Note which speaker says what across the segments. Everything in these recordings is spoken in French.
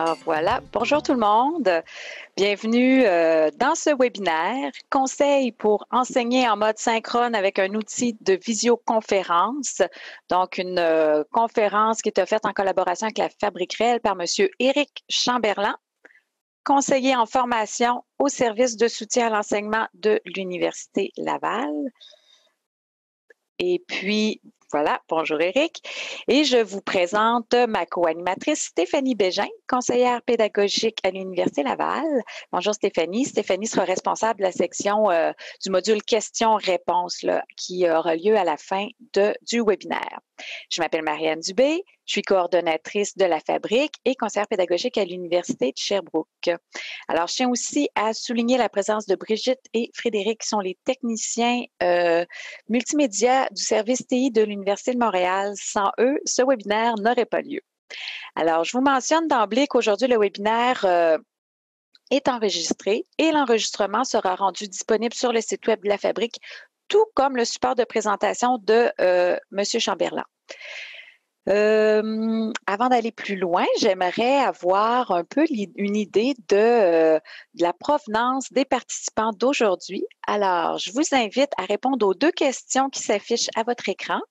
Speaker 1: Alors voilà, bonjour tout le monde. Bienvenue dans ce webinaire « Conseils pour enseigner en mode synchrone avec un outil de visioconférence ». Donc, une conférence qui est offerte en collaboration avec la Fabrique Réelle par M. Éric Chamberlain, conseiller en formation au service de soutien à l'enseignement de l'Université Laval. Et puis, voilà, bonjour Éric. Et je vous présente ma co-animatrice Stéphanie Bégin, conseillère pédagogique à l'Université Laval. Bonjour Stéphanie. Stéphanie sera responsable de la section du module questions-réponses qui aura lieu à la fin du webinaire. Je m'appelle Marianne Dubé, je suis coordonnatrice de la Fabrique et conseillère pédagogique à l'Université de Sherbrooke. Alors, je tiens aussi à souligner la présence de Brigitte et Frédéric, qui sont les techniciens multimédia du service TI de l'Université de Montréal. Sans eux, ce webinaire n'aurait pas lieu. Alors, je vous mentionne d'emblée qu'aujourd'hui, le webinaire est enregistré et l'enregistrement sera rendu disponible sur le site web de la Fabrique, tout comme le support de présentation de M. Chamberlain. Avant d'aller plus loin, j'aimerais avoir un peu une idée de la provenance des participants d'aujourd'hui. Alors, je vous invite à répondre aux deux questions qui s'affichent à votre écran.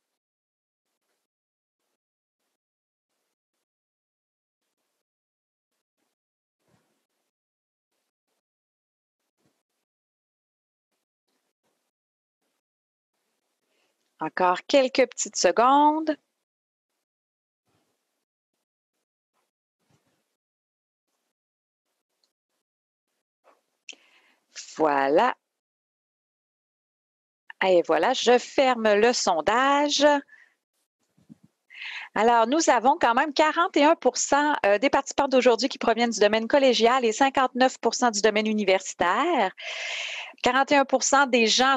Speaker 1: Encore quelques petites secondes. Voilà. Et voilà, je ferme le sondage. Alors, nous avons quand même 41 des participants d'aujourd'hui qui proviennent du domaine collégial et 59 du domaine universitaire. 41 des gens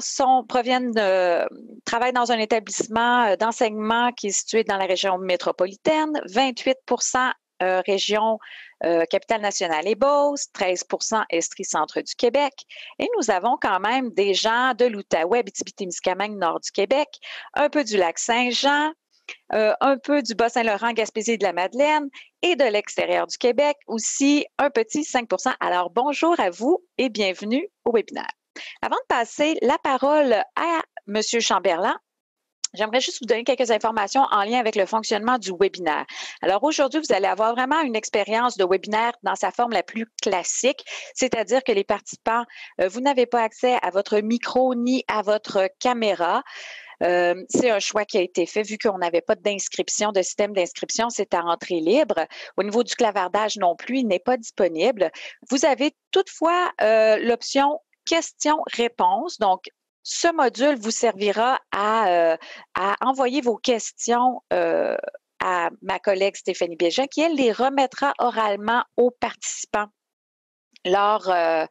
Speaker 1: travaillent dans un établissement d'enseignement qui est situé dans la région métropolitaine, 28 région Capitale-Nationale et Beauce, 13 Estrie-Centre du Québec. Et nous avons quand même des gens de l'Outaouais, Abitibi-Témiscamingue, nord du Québec, un peu du Lac-Saint-Jean, un peu du Bas-Saint-Laurent, Gaspésie et de la Madeleine et de l'extérieur du Québec, aussi un petit 5 Alors, bonjour à vous et bienvenue au webinaire. Avant de passer la parole à M. Chamberlain, j'aimerais juste vous donner quelques informations en lien avec le fonctionnement du webinaire. Alors aujourd'hui, vous allez avoir vraiment une expérience de webinaire dans sa forme la plus classique, c'est-à-dire que les participants, vous n'avez pas accès à votre micro ni à votre caméra. C'est un choix qui a été fait vu qu'on n'avait pas d'inscription, de système d'inscription, c'est à entrée libre. Au niveau du clavardage non plus, il n'est pas disponible. Vous avez toutefois l'option questions-réponses. Donc, ce module vous servira à envoyer vos questions à ma collègue Stéphanie Bégin, qui, elle, les remettra oralement aux participants lors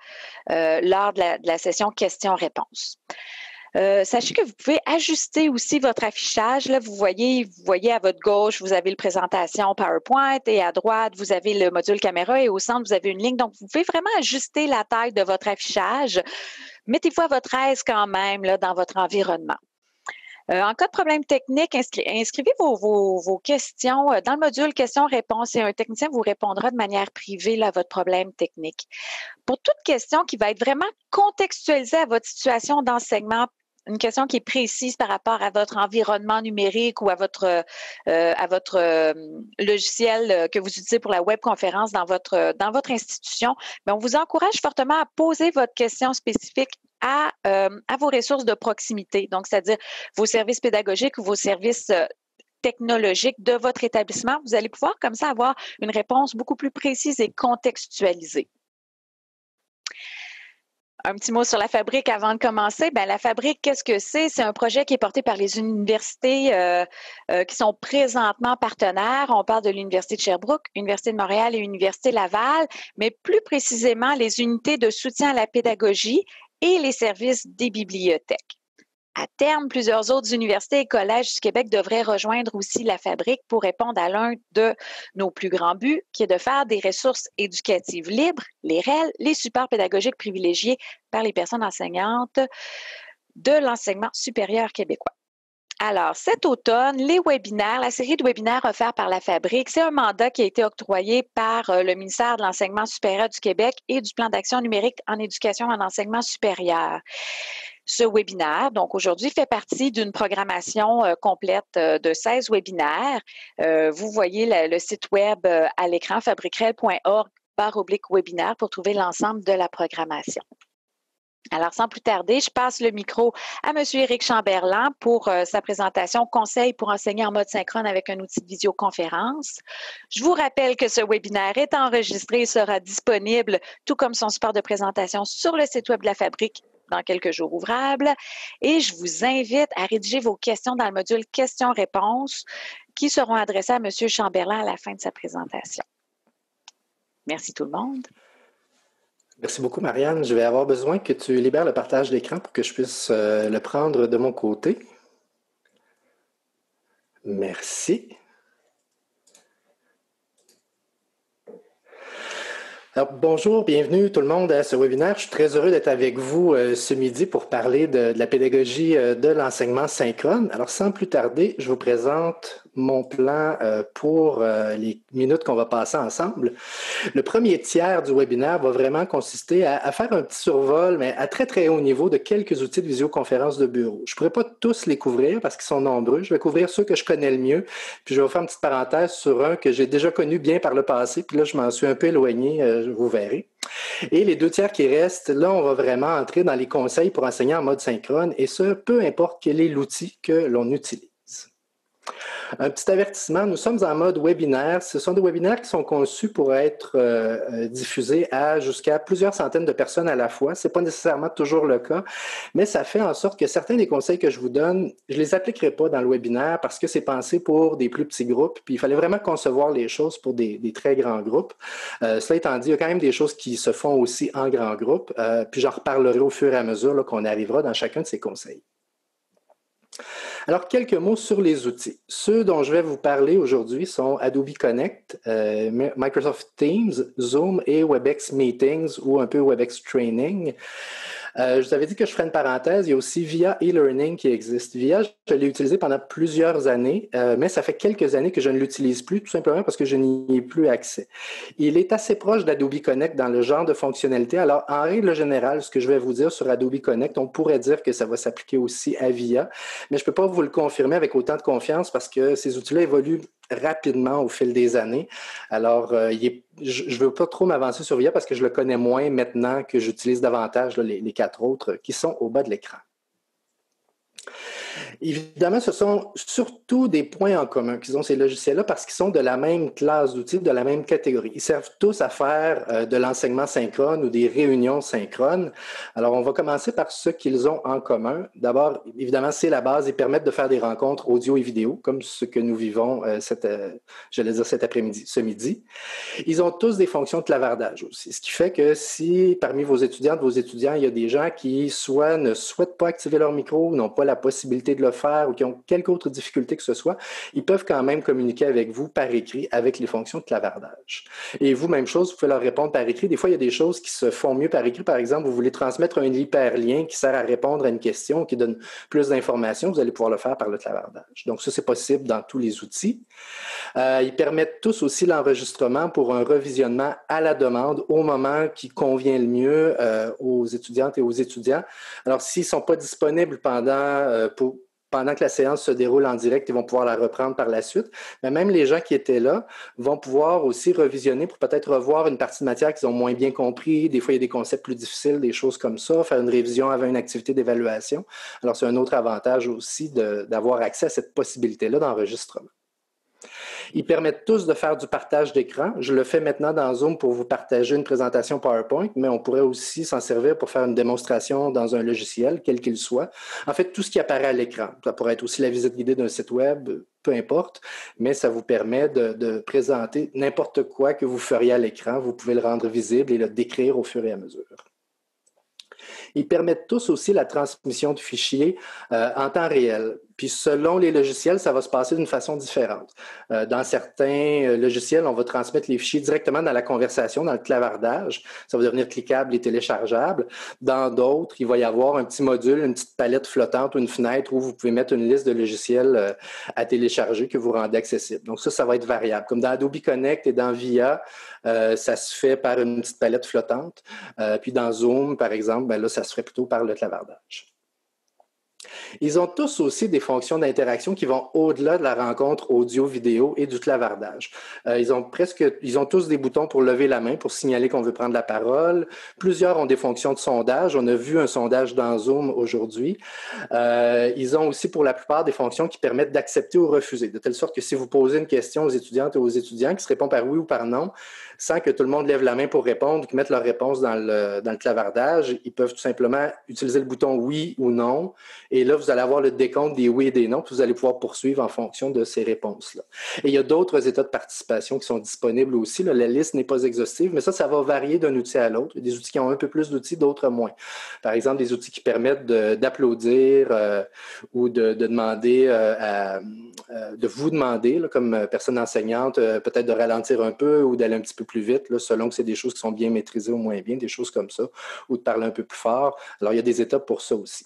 Speaker 1: de la session questions-réponses. Sachez que vous pouvez ajuster aussi votre affichage. Là, vous voyez à votre gauche, vous avez la présentation PowerPoint et à droite, vous avez le module caméra et au centre, vous avez une ligne. Donc, vous pouvez vraiment ajuster la taille de votre affichage. Mettez-vous à votre aise quand même là, dans votre environnement. En cas de problème technique, inscrivez vos questions dans le module questions-réponses et un technicien vous répondra de manière privée là, à votre problème technique. Pour toute question qui va être vraiment contextualisée à votre situation d'enseignement, une question qui est précise par rapport à votre environnement numérique ou à votre logiciel que vous utilisez pour la webconférence dans votre institution, mais on vous encourage fortement à poser votre question spécifique à vos ressources de proximité, donc c'est-à-dire vos services pédagogiques ou vos services technologiques de votre établissement. Vous allez pouvoir comme ça avoir une réponse beaucoup plus précise et contextualisée. Un petit mot sur la Fabrique avant de commencer. Bien, la Fabrique, qu'est-ce que c'est? C'est un projet qui est porté par les universités qui sont présentement partenaires. On parle de l'Université de Sherbrooke, l'Université de Montréal et l'Université Laval, mais plus précisément les unités de soutien à la pédagogie et les services des bibliothèques. À terme, plusieurs autres universités et collèges du Québec devraient rejoindre aussi la Fabrique pour répondre à l'un de nos plus grands buts, qui est de faire des ressources éducatives libres, les REL, les supports pédagogiques privilégiés par les personnes enseignantes de l'enseignement supérieur québécois. Alors, cet automne, les webinaires, la série de webinaires offerts par la Fabrique, c'est un mandat qui a été octroyé par le ministère de l'Enseignement supérieur du Québec et du Plan d'action numérique en éducation et en enseignement supérieur. Ce webinaire, donc aujourd'hui, fait partie d'une programmation complète de 16 webinaires. Vous voyez le site web à l'écran, fabriquerel.org/webinaire pour trouver l'ensemble de la programmation. Alors, sans plus tarder, je passe le micro à M. Éric Chamberlain pour sa présentation Conseils pour enseigner en mode synchrone avec un outil de visioconférence. Je vous rappelle que ce webinaire est enregistré et sera disponible, tout comme son support de présentation, sur le site web de la Fabrique dans quelques jours ouvrables. Et je vous invite à rédiger vos questions dans le module questions-réponses qui seront adressées à M. Chamberlain à la fin de sa présentation. Merci tout le monde.
Speaker 2: Merci beaucoup, Marianne. Je vais avoir besoin que tu libères le partage d'écran pour que je puisse le prendre de mon côté. Merci. Alors, bonjour, bienvenue tout le monde à ce webinaire. Je suis très heureux d'être avec vous ce midi pour parler de la pédagogie de l'enseignement synchrone. Alors, sans plus tarder, je vous présente mon plan pour les minutes qu'on va passer ensemble. Le premier tiers du webinaire va vraiment consister à faire un petit survol, mais à très, très haut niveau de quelques outils de visioconférence de bureau. Je ne pourrai pas tous les couvrir parce qu'ils sont nombreux. Je vais couvrir ceux que je connais le mieux, puis je vais vous faire une petite parenthèse sur un que j'ai déjà connu bien par le passé, puis là, je m'en suis un peu éloigné, vous verrez. Et les 2 tiers qui restent, là, on va vraiment entrer dans les conseils pour enseigner en mode synchrone, et ce, peu importe quel est l'outil que l'on utilise. Un petit avertissement, nous sommes en mode webinaire. Ce sont des webinaires qui sont conçus pour être diffusés à jusqu'à plusieurs centaines de personnes à la fois. Ce n'est pas nécessairement toujours le cas, mais ça fait en sorte que certains des conseils que je vous donne, je ne les appliquerai pas dans le webinaire parce que c'est pensé pour des plus petits groupes. Puis il fallait vraiment concevoir les choses pour des très grands groupes. Cela étant dit, il y a quand même des choses qui se font aussi en grands groupes. Puis j'en reparlerai au fur et à mesure qu'on arrivera dans chacun de ces conseils. Alors, quelques mots sur les outils. Ceux dont je vais vous parler aujourd'hui sont Adobe Connect, Microsoft Teams, Zoom et WebEx Meetings ou un peu WebEx Training. Je vous avais dit que je ferais une parenthèse, il y a aussi VIA e-learning qui existe. VIA, je l'ai utilisé pendant plusieurs années, mais ça fait quelques années que je ne l'utilise plus, tout simplement parce que je n'y ai plus accès. Il est assez proche d'Adobe Connect dans le genre de fonctionnalité. Alors, en règle générale, ce que je vais vous dire sur Adobe Connect, on pourrait dire que ça va s'appliquer aussi à VIA, mais je ne peux pas vous le confirmer avec autant de confiance parce que ces outils-là évoluent rapidement au fil des années. Alors, je ne veux pas trop m'avancer sur VIA parce que je le connais moins maintenant que j'utilise davantage les 4 autres qui sont au bas de l'écran. Évidemment, ce sont surtout des points en commun qu'ils ont ces logiciels-là parce qu'ils sont de la même classe d'outils, de la même catégorie. Ils servent tous à faire de l'enseignement synchrone ou des réunions synchrones. Alors, on va commencer par ce qu'ils ont en commun. D'abord, évidemment, c'est la base. Ils permettent de faire des rencontres audio et vidéo, comme ce que nous vivons, cet après-midi, ce midi. Ils ont tous des fonctions de clavardage aussi, ce qui fait que si parmi vos étudiantes, vos étudiants, il y a des gens qui soit ne souhaitent pas activer leur micro, n'ont pas la possibilité de le faire ou qui ont quelque autre difficulté que ce soit, ils peuvent quand même communiquer avec vous par écrit avec les fonctions de clavardage. Et vous, même chose, vous pouvez leur répondre par écrit. Des fois, il y a des choses qui se font mieux par écrit. Par exemple, vous voulez transmettre un hyperlien qui sert à répondre à une question, qui donne plus d'informations, vous allez pouvoir le faire par le clavardage. Donc ça, c'est possible dans tous les outils. Ils permettent tous aussi l'enregistrement pour un revisionnement à la demande au moment qui convient le mieux aux étudiantes et aux étudiants. Alors, s'ils ne sont pas disponibles pendant que la séance se déroule en direct, ils vont pouvoir la reprendre par la suite. Mais même les gens qui étaient là vont pouvoir aussi revisionner pour peut-être revoir une partie de matière qu'ils ont moins bien compris. Des fois, il y a des concepts plus difficiles, des choses comme ça, faire une révision avant une activité d'évaluation. Alors, c'est un autre avantage aussi d'avoir accès à cette possibilité-là d'enregistrement. Ils permettent tous de faire du partage d'écran. Je le fais maintenant dans Zoom pour vous partager une présentation PowerPoint, mais on pourrait aussi s'en servir pour faire une démonstration dans un logiciel, quel qu'il soit. En fait, tout ce qui apparaît à l'écran. Ça pourrait être aussi la visite guidée d'un site web, peu importe, mais ça vous permet de présenter n'importe quoi que vous feriez à l'écran. Vous pouvez le rendre visible et le décrire au fur et à mesure. Ils permettent tous aussi la transmission de fichiers en temps réel. Puis selon les logiciels, ça va se passer d'une façon différente. Dans certains logiciels, on va transmettre les fichiers directement dans la conversation, dans le clavardage. Ça va devenir cliquable et téléchargeable. Dans d'autres, il va y avoir un petit module, une petite palette flottante ou une fenêtre où vous pouvez mettre une liste de logiciels à télécharger que vous rendez accessible. Donc ça va être variable. Comme dans Adobe Connect et dans VIA, ça se fait par une petite palette flottante. Puis dans Zoom, par exemple, ben là, ça se ferait plutôt par le clavardage. Ils ont tous aussi des fonctions d'interaction qui vont au-delà de la rencontre audio-vidéo et du clavardage. Ils ont tous des boutons pour lever la main, pour signaler qu'on veut prendre la parole. Plusieurs ont des fonctions de sondage. On a vu un sondage dans Zoom aujourd'hui. Ils ont aussi pour la plupart des fonctions qui permettent d'accepter ou refuser, de telle sorte que si vous posez une question aux étudiantes et aux étudiants qui se répond par oui ou par non, sans que tout le monde lève la main pour répondre, qu'ils mettent leur réponse dans le clavardage, ils peuvent tout simplement utiliser le bouton oui ou non. Et là, vous allez avoir le décompte des oui et des non, puis vous allez pouvoir poursuivre en fonction de ces réponses-là. Et il y a d'autres états de participation qui sont disponibles aussi. Là, la liste n'est pas exhaustive, mais ça va varier d'un outil à l'autre. Il y a des outils qui ont un peu plus d'outils, d'autres moins. Par exemple, des outils qui permettent d'applaudir ou de demander de vous demander, là, comme personne enseignante, peut-être de ralentir un peu ou d'aller un petit peu plus vite, là, selon que c'est des choses qui sont bien maîtrisées ou moins bien, des choses comme ça, ou de parler un peu plus fort. Alors, il y a des étapes pour ça aussi.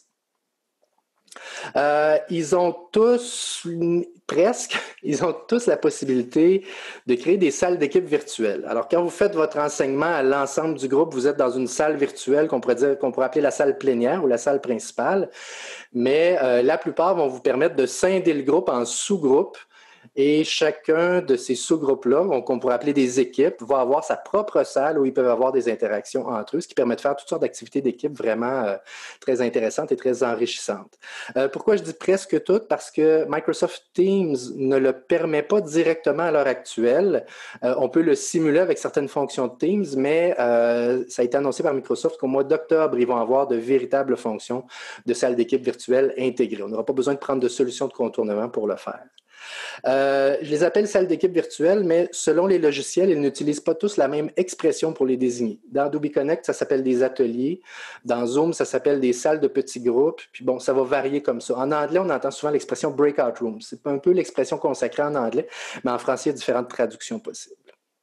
Speaker 2: Ils ont tous, ils ont tous la possibilité de créer des salles d'équipe virtuelles. Alors, quand vous faites votre enseignement à l'ensemble du groupe, vous êtes dans une salle virtuelle qu'on pourrait appeler la salle plénière ou la salle principale, mais la plupart vont vous permettre de scinder le groupe en sous-groupes. Et chacun de ces sous-groupes-là, qu'on pourrait appeler des équipes, va avoir sa propre salle où ils peuvent avoir des interactions entre eux, ce qui permet de faire toutes sortes d'activités d'équipe vraiment très intéressantes et très enrichissantes. Pourquoi je dis presque toutes? Parce que Microsoft Teams ne le permet pas directement à l'heure actuelle. On peut le simuler avec certaines fonctions de Teams, mais ça a été annoncé par Microsoft qu'au mois d'octobre, ils vont avoir de véritables fonctions de salle d'équipe virtuelle intégrées. On n'aura pas besoin de prendre de solutions de contournement pour le faire. Je les appelle salles d'équipe virtuelles, mais selon les logiciels, ils n'utilisent pas tous la même expression pour les désigner. Dans Adobe Connect, ça s'appelle des ateliers. Dans Zoom, ça s'appelle des salles de petits groupes. Puis bon, ça va varier comme ça. En anglais, on entend souvent l'expression breakout room. C'est un peu l'expression consacrée en anglais, mais en français, il y a différentes traductions possibles.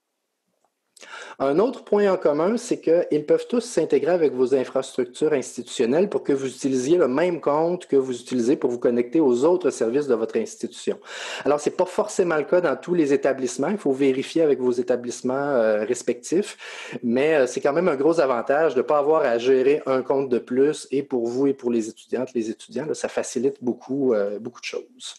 Speaker 2: Un autre point en commun, c'est qu'ils peuvent tous s'intégrer avec vos infrastructures institutionnelles pour que vous utilisiez le même compte que vous utilisez pour vous connecter aux autres services de votre institution. Alors, ce n'est pas forcément le cas dans tous les établissements. Il faut vérifier avec vos établissements respectifs, mais c'est quand même un gros avantage de ne pas avoir à gérer un compte de plus et pour vous et pour les étudiantes, les étudiants. Là, ça facilite beaucoup de choses.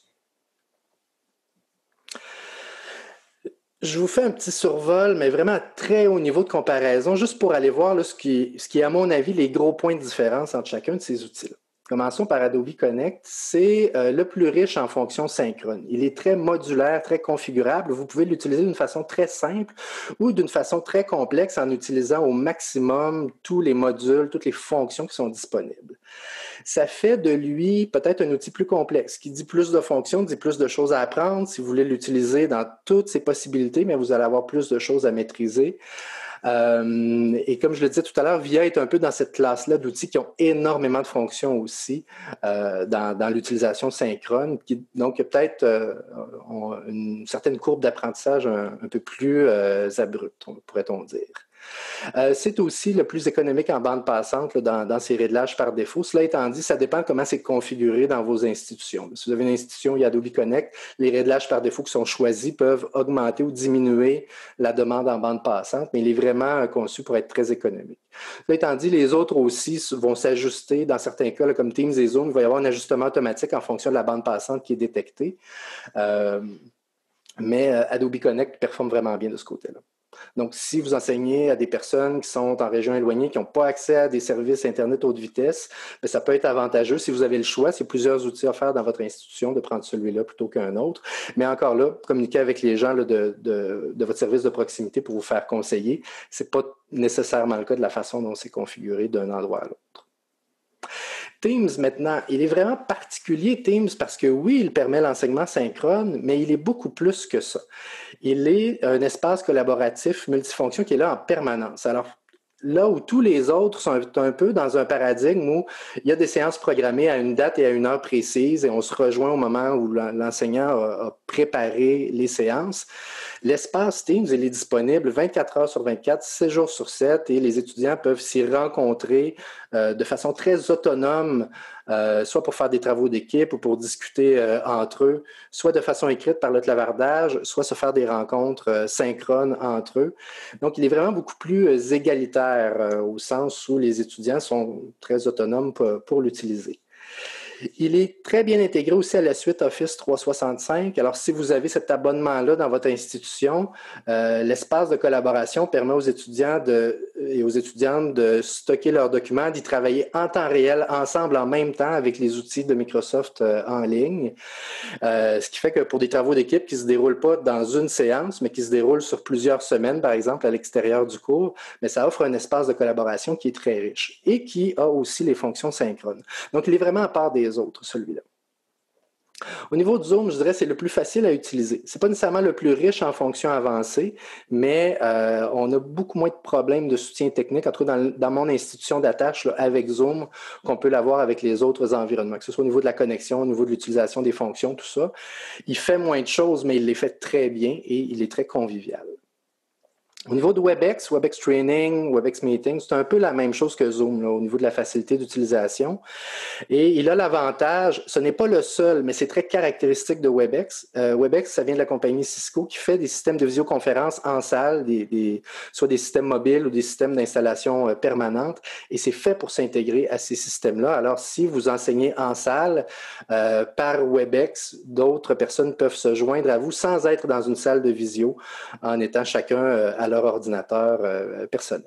Speaker 2: Je vous fais un petit survol, mais vraiment à très haut niveau de comparaison, juste pour aller voir là, ce qui est, à mon avis, les gros points de différence entre chacun de ces outils-là. Commençons par Adobe Connect. C'est le plus riche en fonctions synchrones. Il est très modulaire, très configurable. Vous pouvez l'utiliser d'une façon très simple ou d'une façon très complexe en utilisant au maximum tous les modules, toutes les fonctions qui sont disponibles. Ça fait de lui peut-être un outil plus complexe, qui dit plus de fonctions, dit plus de choses à apprendre. Si vous voulez l'utiliser dans toutes ses possibilités, mais vous allez avoir plus de choses à maîtriser. Et comme je le disais tout à l'heure, VIA est un peu dans cette classe-là d'outils qui ont énormément de fonctions aussi dans l'utilisation synchrone, donc peut-être une certaine courbe d'apprentissage un peu plus abrupte, pourrait-on dire. C'est aussi le plus économique en bande passante là, dans ces réglages par défaut. Cela étant dit, ça dépend comment c'est configuré dans vos institutions. Si vous avez une institution, il y a Adobe Connect, les réglages par défaut qui sont choisis peuvent augmenter ou diminuer la demande en bande passante, mais il est vraiment conçu pour être très économique. Cela étant dit, les autres aussi vont s'ajuster. Dans certains cas, là, comme Teams et Zoom, il va y avoir un ajustement automatique en fonction de la bande passante qui est détectée. Mais Adobe Connect performe vraiment bien de ce côté-là. Donc, si vous enseignez à des personnes qui sont en région éloignée, qui n'ont pas accès à des services Internet haute vitesse, bien, ça peut être avantageux si vous avez le choix. C'est plusieurs outils offerts dans votre institution de prendre celui-là plutôt qu'un autre. Mais encore là, communiquer avec les gens là, de votre service de proximité pour vous faire conseiller, ce n'est pas nécessairement le cas de la façon dont c'est configuré d'un endroit à l'autre. Teams, maintenant, il est vraiment particulier, Teams, parce que oui, il permet l'enseignement synchrone, mais il est beaucoup plus que ça. Il est un espace collaboratif multifonction qui est là en permanence. Alors, là où tous les autres sont un peu dans un paradigme où il y a des séances programmées à une date et à une heure précise et on se rejoint au moment où l'enseignant a préparé les séances. L'espace Teams, il est disponible 24 heures sur 24, 7 jours sur 7 et les étudiants peuvent s'y rencontrer de façon très autonome, soit pour faire des travaux d'équipe ou pour discuter entre eux, soit de façon écrite par le clavardage, soit se faire des rencontres synchrones entre eux. Donc, il est vraiment beaucoup plus égalitaire au sens où les étudiants sont très autonomes pour l'utiliser. Il est très bien intégré aussi à la suite Office 365. Alors, si vous avez cet abonnement-là dans votre institution, l'espace de collaboration permet aux étudiants et aux étudiantes de stocker leurs documents, d'y travailler en temps réel, ensemble, en même temps, avec les outils de Microsoft en ligne. Ce qui fait que pour des travaux d'équipe qui ne se déroulent pas dans une séance, mais qui se déroulent sur plusieurs semaines, par exemple, à l'extérieur du cours, mais ça offre un espace de collaboration qui est très riche et qui a aussi les fonctions synchrones. Donc, il est vraiment à part des autres, celui-là. Au niveau de Zoom, je dirais que c'est le plus facile à utiliser. Ce n'est pas nécessairement le plus riche en fonctions avancées, mais on a beaucoup moins de problèmes de soutien technique, en tout cas dans mon institution d'attache avec Zoom, qu'on peut l'avoir avec les autres environnements, que ce soit au niveau de la connexion, au niveau de l'utilisation des fonctions, tout ça. Il fait moins de choses, mais il les fait très bien et il est très convivial. Au niveau de WebEx, WebEx Training, WebEx Meeting, c'est un peu la même chose que Zoom là, au niveau de la facilité d'utilisation. Et il a l'avantage, ce n'est pas le seul, mais c'est très caractéristique de WebEx. WebEx, ça vient de la compagnie Cisco qui fait des systèmes de visioconférence en salle, soit des systèmes mobiles ou des systèmes d'installation permanente. Et c'est fait pour s'intégrer à ces systèmes-là. Alors, si vous enseignez en salle par WebEx, d'autres personnes peuvent se joindre à vous sans être dans une salle de visio, en étant chacun à leur ordinateur personnel.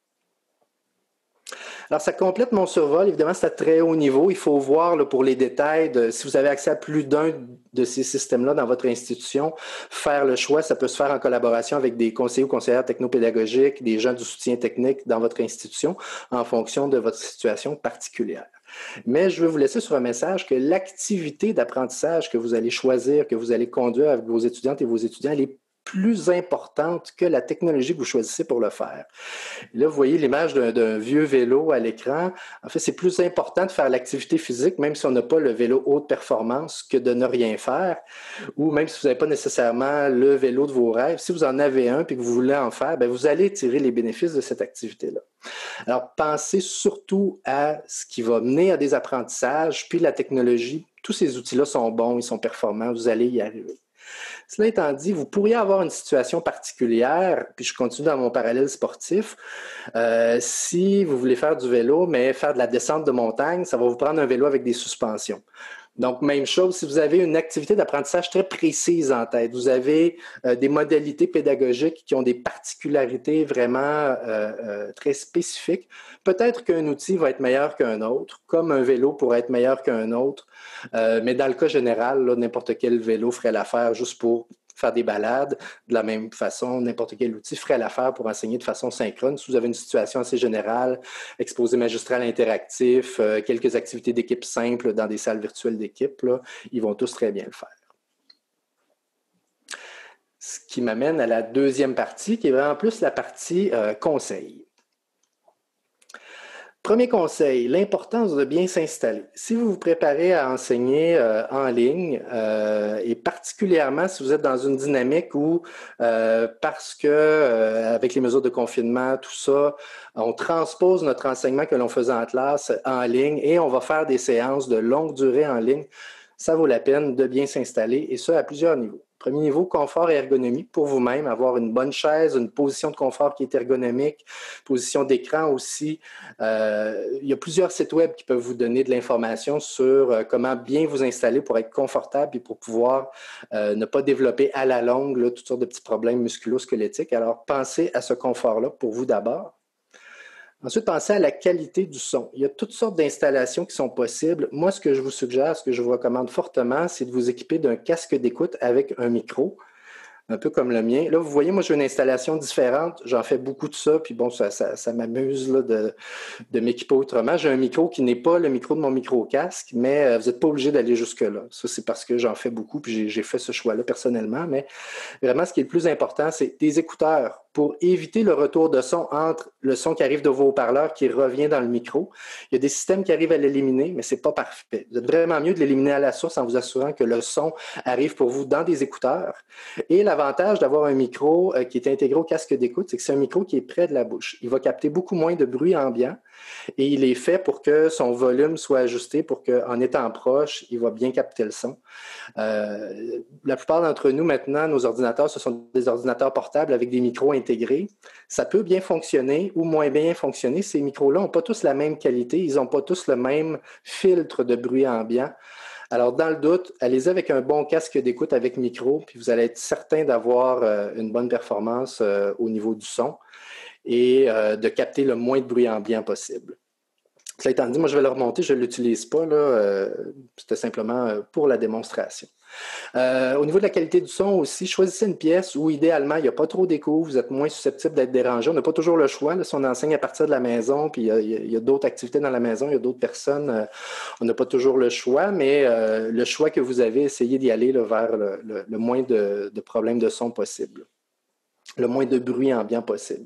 Speaker 2: Alors, ça complète mon survol. Évidemment, c'est à très haut niveau. Il faut voir là, pour les détails, si vous avez accès à plus d'un de ces systèmes-là dans votre institution, faire le choix, ça peut se faire en collaboration avec des conseillers ou conseillères technopédagogiques, des gens du soutien technique dans votre institution, en fonction de votre situation particulière. Mais je veux vous laisser sur un message que l'activité d'apprentissage que vous allez choisir, que vous allez conduire avec vos étudiantes et vos étudiants, elle est plus importante que la technologie que vous choisissez pour le faire. Là, vous voyez l'image d'un vieux vélo à l'écran. En fait, c'est plus important de faire l'activité physique, même si on n'a pas le vélo haute performance, que de ne rien faire, ou même si vous n'avez pas nécessairement le vélo de vos rêves. Si vous en avez un et que vous voulez en faire, bien, vous allez tirer les bénéfices de cette activité-là. Alors, pensez surtout à ce qui va mener à des apprentissages, puis la technologie. Tous ces outils-là sont bons, ils sont performants, vous allez y arriver. Cela étant dit, vous pourriez avoir une situation particulière, puis je continue dans mon parallèle sportif. Si vous voulez faire du vélo, mais faire de la descente de montagne, ça va vous prendre un vélo avec des suspensions. Donc, même chose, si vous avez une activité d'apprentissage très précise en tête, vous avez des modalités pédagogiques qui ont des particularités vraiment très spécifiques, peut-être qu'un outil va être meilleur qu'un autre, comme un vélo pourrait être meilleur qu'un autre, mais dans le cas général, là, n'importe quel vélo ferait l'affaire juste pour faire des balades. De la même façon, n'importe quel outil ferait l'affaire pour enseigner de façon synchrone. Si vous avez une situation assez générale, exposé magistral interactif, quelques activités d'équipe simples dans des salles virtuelles d'équipe, ils vont tous très bien le faire. Ce qui m'amène à la deuxième partie, qui est vraiment plus la partie conseil. Premier conseil, l'importance de bien s'installer. Si vous vous préparez à enseigner en ligne, et particulièrement si vous êtes dans une dynamique où, parce que avec les mesures de confinement, tout ça, on transpose notre enseignement que l'on faisait en classe en ligne et on va faire des séances de longue durée en ligne, ça vaut la peine de bien s'installer et ça à plusieurs niveaux. Premier niveau, confort et ergonomie pour vous-même, avoir une bonne chaise, une position de confort qui est ergonomique, position d'écran aussi. Il y a plusieurs sites web qui peuvent vous donner de l'information sur comment bien vous installer pour être confortable et pour pouvoir ne pas développer à la longue là, toutes sortes de petits problèmes musculo-squelettiques. Alors, pensez à ce confort-là pour vous d'abord. Ensuite, pensez à la qualité du son. Il y a toutes sortes d'installations qui sont possibles. Moi, ce que je vous suggère, ce que je vous recommande fortement, c'est de vous équiper d'un casque d'écoute avec un micro, un peu comme le mien. Là, vous voyez, moi, j'ai une installation différente. J'en fais beaucoup de ça, puis bon, ça m'amuse là, de m'équiper autrement. J'ai un micro qui n'est pas le micro de mon micro-casque, mais vous n'êtes pas obligé d'aller jusque-là. Ça, c'est parce que j'en fais beaucoup, puis j'ai fait ce choix-là personnellement. Mais vraiment, ce qui est le plus important, c'est des écouteurs pour éviter le retour de son entre le son qui arrive de vos haut-parleurs qui revient dans le micro. Il y a des systèmes qui arrivent à l'éliminer, mais ce n'est pas parfait. Vous êtes vraiment mieux de l'éliminer à la source en vous assurant que le son arrive pour vous dans des écouteurs. Et l'avantage d'avoir un micro qui est intégré au casque d'écoute, c'est que c'est un micro qui est près de la bouche. Il va capter beaucoup moins de bruit ambiant et il est fait pour que son volume soit ajusté pour qu'en étant proche, il va bien capter le son. La plupart d'entre nous, maintenant, nos ordinateurs, ce sont des ordinateurs portables avec des micros intégrés. Ça peut bien fonctionner ou moins bien fonctionner. Ces micros-là n'ont pas tous la même qualité, ils n'ont pas tous le même filtre de bruit ambiant. Alors, dans le doute, allez-y avec un bon casque d'écoute avec micro, puis vous allez être certain d'avoir une bonne performance au niveau du son et de capter le moins de bruit ambiant possible. Cela étant dit, moi, je vais le remonter, je ne l'utilise pas. C'était simplement pour la démonstration. Au niveau de la qualité du son aussi, choisissez une pièce où, idéalement, il n'y a pas trop d'écho, vous êtes moins susceptible d'être dérangé. On n'a pas toujours le choix. Là, si on enseigne à partir de la maison, puis il y a d'autres activités dans la maison, il y a d'autres personnes, on n'a pas toujours le choix, mais le choix que vous avez, essayez d'y aller là, vers le moins de problèmes de son possible, le moins de bruit ambiant possible.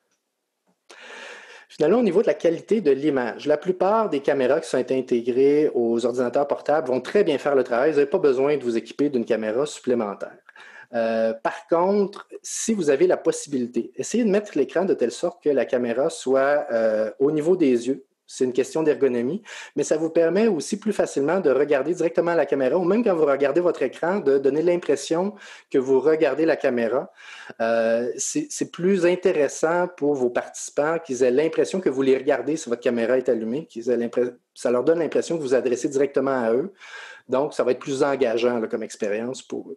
Speaker 2: Finalement, au niveau de la qualité de l'image, la plupart des caméras qui sont intégrées aux ordinateurs portables vont très bien faire le travail. Vous n'avez pas besoin de vous équiper d'une caméra supplémentaire. Par contre, si vous avez la possibilité, essayez de mettre l'écran de telle sorte que la caméra soit au niveau des yeux. C'est une question d'ergonomie, mais ça vous permet aussi plus facilement de regarder directement la caméra ou même quand vous regardez votre écran, de donner l'impression que vous regardez la caméra. C'est plus intéressant pour vos participants qu'ils aient l'impression que vous les regardez si votre caméra est allumée, ça leur donne l'impression que vous vous adressez directement à eux. Donc, ça va être plus engageant là, comme expérience pour eux.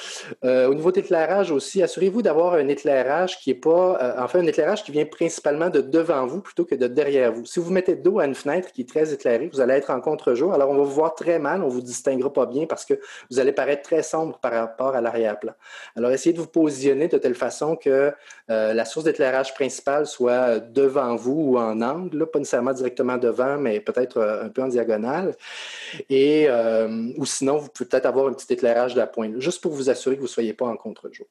Speaker 2: Au niveau d'éclairage aussi, assurez-vous d'avoir un éclairage qui est pas, un éclairage qui vient principalement de devant vous plutôt que de derrière vous. Si vous mettez de dos à une fenêtre qui est très éclairée, vous allez être en contre-jour. Alors, on va vous voir très mal, on ne vous distinguera pas bien parce que vous allez paraître très sombre par rapport à l'arrière-plan. Alors, essayez de vous positionner de telle façon que la source d'éclairage principale soit devant vous ou en angle, là, pas nécessairement directement devant, mais peut-être un peu en diagonale. Et, ou sinon, vous pouvez peut-être avoir un petit éclairage d'appoint, juste pour vous assurer que vous ne soyez pas en contre-jour.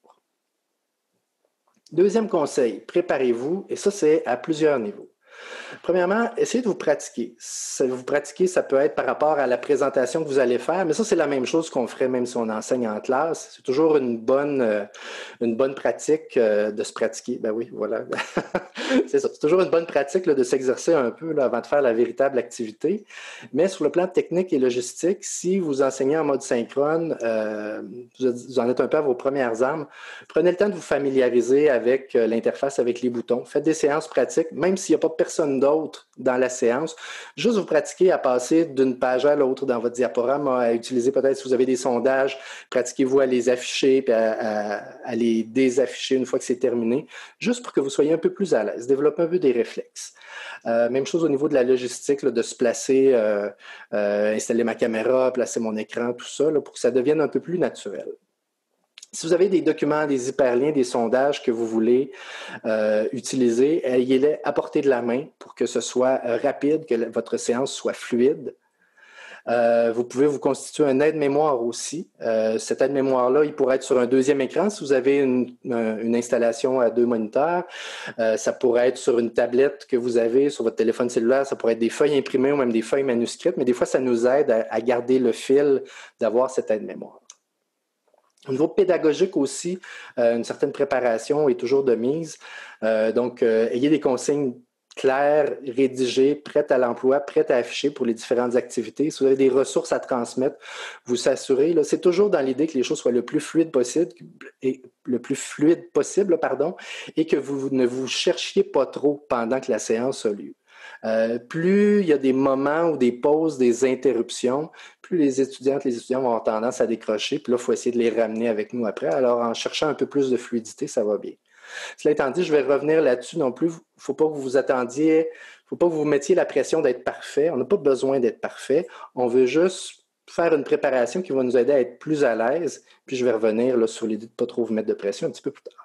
Speaker 2: Deuxième conseil, préparez-vous, et ça, c'est à plusieurs niveaux. Premièrement, essayez de vous pratiquer. Vous pratiquer, ça peut être par rapport à la présentation que vous allez faire, mais ça, c'est la même chose qu'on ferait même si on enseigne en classe. C'est toujours une bonne pratique de se pratiquer. Ben oui, voilà. C'est ça. C'est toujours une bonne pratique là, de s'exercer un peu là, avant de faire la véritable activité. Mais sur le plan technique et logistique, si vous enseignez en mode synchrone, vous en êtes un peu à vos premières armes, prenez le temps de vous familiariser avec l'interface, avec les boutons. Faites des séances pratiques, même s'il n'y a pas de personne d'autre dans la séance. Juste vous pratiquez à passer d'une page à l'autre dans votre diaporama, à utiliser peut-être si vous avez des sondages, pratiquez-vous à les afficher puis à les désafficher une fois que c'est terminé, juste pour que vous soyez un peu plus à l'aise, développer un peu des réflexes. Même chose au niveau de la logistique, là, de se placer, installer ma caméra, placer mon écran, tout ça, là, pour que ça devienne un peu plus naturel. Si vous avez des documents, des hyperliens, des sondages que vous voulez utiliser, ayez-les à portée de la main pour que ce soit rapide, que votre séance soit fluide. Vous pouvez vous constituer un aide-mémoire aussi. Cet aide-mémoire-là, il pourrait être sur un deuxième écran si vous avez une installation à 2 moniteurs. Ça pourrait être sur une tablette que vous avez, sur votre téléphone cellulaire. Ça pourrait être des feuilles imprimées ou même des feuilles manuscrites. Mais des fois, ça nous aide à garder le fil d'avoir cet aide-mémoire. Au niveau pédagogique aussi, une certaine préparation est toujours de mise. Donc, ayez des consignes claires, rédigées, prêtes à l'emploi, prêtes à afficher pour les différentes activités. Si vous avez des ressources à transmettre, vous assurez. C'est toujours dans l'idée que les choses soient le plus fluides possible et que vous ne vous cherchiez pas trop pendant que la séance a lieu. Plus il y a des moments ou des pauses, des interruptions, plus les étudiants vont avoir tendance à décrocher. Puis là, il faut essayer de les ramener avec nous après. Alors, en cherchant un peu plus de fluidité, ça va bien. Cela étant dit, je vais revenir là-dessus non plus. Il ne faut pas que vous vous attendiez, il ne faut pas que vous mettiez la pression d'être parfait. On n'a pas besoin d'être parfait. On veut juste faire une préparation qui va nous aider à être plus à l'aise. Puis je vais revenir là, sur l'idée de ne pas trop vous mettre de pression un petit peu plus tard.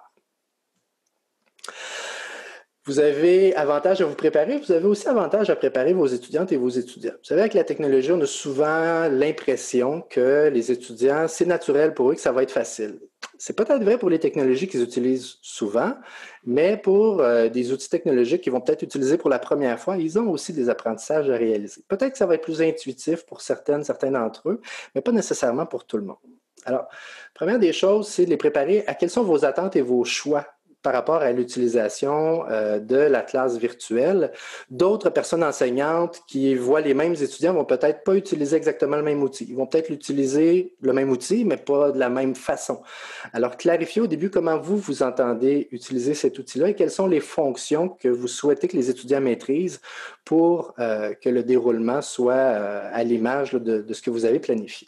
Speaker 2: Vous avez avantage à vous préparer, vous avez aussi avantage à préparer vos étudiantes et vos étudiants. Vous savez, avec la technologie, on a souvent l'impression que les étudiants, c'est naturel pour eux que ça va être facile. C'est peut-être vrai pour les technologies qu'ils utilisent souvent, mais pour des outils technologiques qu'ils vont peut-être utiliser pour la première fois, ils ont aussi des apprentissages à réaliser. Peut-être que ça va être plus intuitif pour certains d'entre eux, mais pas nécessairement pour tout le monde. Alors, première des choses, c'est de les préparer à quelles sont vos attentes et vos choix par rapport à l'utilisation de la classe virtuelle. D'autres personnes enseignantes qui voient les mêmes étudiants vont peut-être pas utiliser exactement le même outil. Ils vont peut-être utiliser le même outil, mais pas de la même façon. Alors, clarifiez au début comment vous entendez utiliser cet outil-là et quelles sont les fonctions que vous souhaitez que les étudiants maîtrisent pour que le déroulement soit à l'image de ce que vous avez planifié.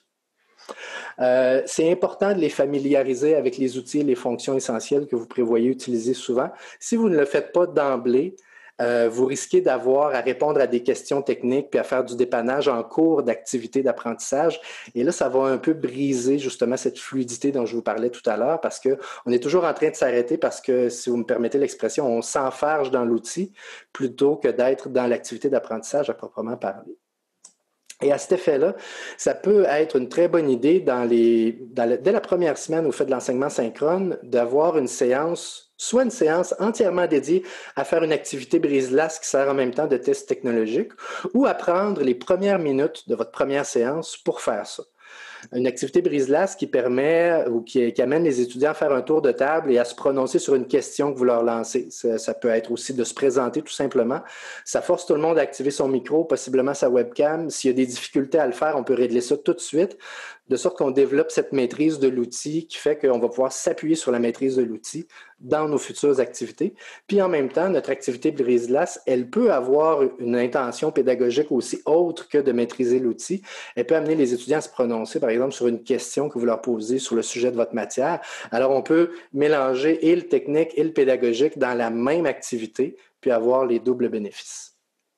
Speaker 2: C'est important de les familiariser avec les outils et les fonctions essentielles que vous prévoyez utiliser souvent. Si vous ne le faites pas d'emblée, vous risquez d'avoir à répondre à des questions techniques puis à faire du dépannage en cours d'activité d'apprentissage. Et là, ça va un peu briser justement cette fluidité dont je vous parlais tout à l'heure parce qu'on est toujours en train de s'arrêter parce que, si vous me permettez l'expression, on s'enfarge dans l'outil plutôt que d'être dans l'activité d'apprentissage à proprement parler. Et à cet effet-là, ça peut être une très bonne idée dès la première semaine où vous faites de l'enseignement synchrone, d'avoir une séance, soit une séance entièrement dédiée à faire une activité brise-glace qui sert en même temps de test technologique, ou à prendre les premières minutes de votre première séance pour faire ça. Une activité brise-glace qui permet ou qui amène les étudiants à faire un tour de table et à se prononcer sur une question que vous leur lancez. Ça peut être aussi de se présenter tout simplement. Ça force tout le monde à activer son micro, possiblement sa webcam. S'il y a des difficultés à le faire, on peut régler ça tout de suite, de sorte qu'on développe cette maîtrise de l'outil qui fait qu'on va pouvoir s'appuyer sur la maîtrise de l'outil dans nos futures activités. Puis en même temps, notre activité brise-glace, elle peut avoir une intention pédagogique aussi autre que de maîtriser l'outil. Elle peut amener les étudiants à se prononcer, par exemple, sur une question que vous leur posez sur le sujet de votre matière. Alors, on peut mélanger et le technique et le pédagogique dans la même activité, puis avoir les doubles bénéfices.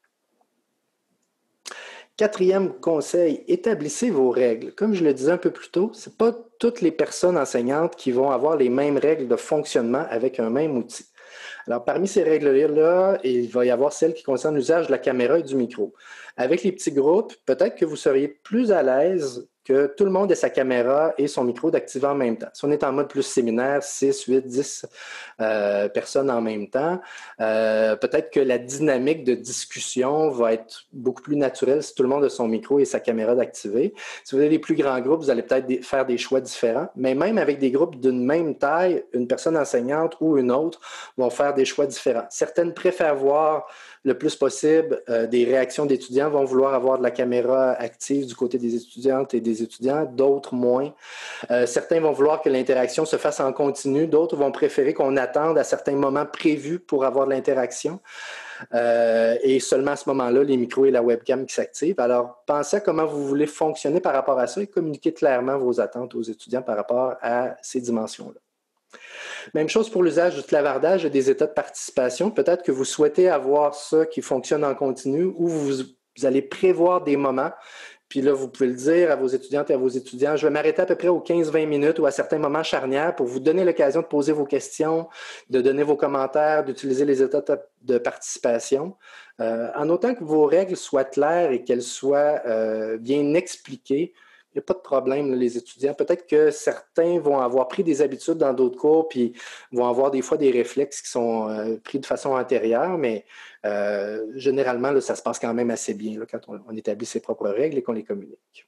Speaker 2: Quatrième conseil, établissez vos règles. Comme je le disais un peu plus tôt, ce n'est pas toutes les personnes enseignantes qui vont avoir les mêmes règles de fonctionnement avec un même outil. Alors, parmi ces règles-là, il va y avoir celles qui concernent l'usage de la caméra et du micro. Avec les petits groupes, peut-être que vous seriez plus à l'aise que tout le monde ait sa caméra et son micro d'activer en même temps. Si on est en mode plus séminaire, 6, 8, 10 personnes en même temps, peut-être que la dynamique de discussion va être beaucoup plus naturelle si tout le monde a son micro et sa caméra d'activer. Si vous avez des plus grands groupes, vous allez peut-être faire des choix différents, mais même avec des groupes d'une même taille, une personne enseignante ou une autre vont faire des choix différents. Certaines préfèrent voir le plus possible des réactions d'étudiants, vont vouloir avoir de la caméra active du côté des étudiantes et des étudiants, d'autres moins. Certains vont vouloir que l'interaction se fasse en continu, d'autres vont préférer qu'on attende à certains moments prévus pour avoir de l'interaction. Et seulement à ce moment-là, les micros et la webcam qui s'activent. Alors, pensez à comment vous voulez fonctionner par rapport à ça et communiquez clairement vos attentes aux étudiants par rapport à ces dimensions-là. Même chose pour l'usage du clavardage et des états de participation. Peut-être que vous souhaitez avoir ça qui fonctionne en continu ou vous allez prévoir des moments. Puis là, vous pouvez le dire à vos étudiantes et à vos étudiants, je vais m'arrêter à peu près aux 15-20 minutes ou à certains moments charnières pour vous donner l'occasion de poser vos questions, de donner vos commentaires, d'utiliser les états de participation. En autant que vos règles soient claires et qu'elles soient bien expliquées, il n'y a pas de problème, les étudiants. Peut-être que certains vont avoir pris des habitudes dans d'autres cours puis vont avoir des fois des réflexes qui sont pris de façon antérieure, mais généralement, là, ça se passe quand même assez bien là, quand on établit ses propres règles et qu'on les communique.